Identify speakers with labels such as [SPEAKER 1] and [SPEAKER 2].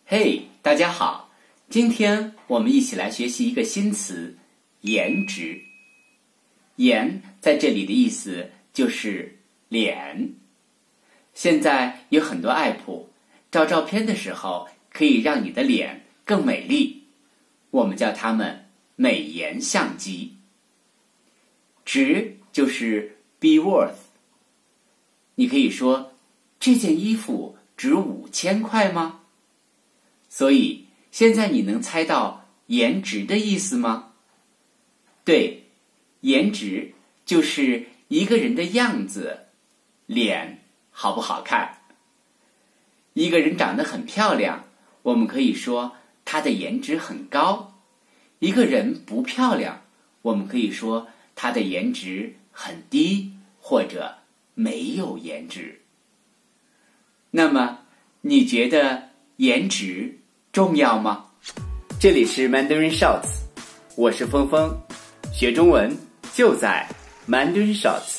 [SPEAKER 1] 嘿，大家好，今天我们一起来学习一个新词颜值。颜在这里的意思就是脸。现在有很多 app 照照片的时候可以让你的脸更美丽，我们叫它们美颜相机。值就是 be worth， 你可以说这件衣服值5000块吗？所以现在你能猜到颜值的意思吗？对，颜值就是一个人的样子，脸好不好看。一个人长得很漂亮，我们可以说他的颜值很高；一个人不漂亮，我们可以说他的颜值很低，或者没有颜值。那么你觉得颜值重要吗？这里是 Mandarin Shots， 我是峰峰，学中文就在 Mandarin Shots。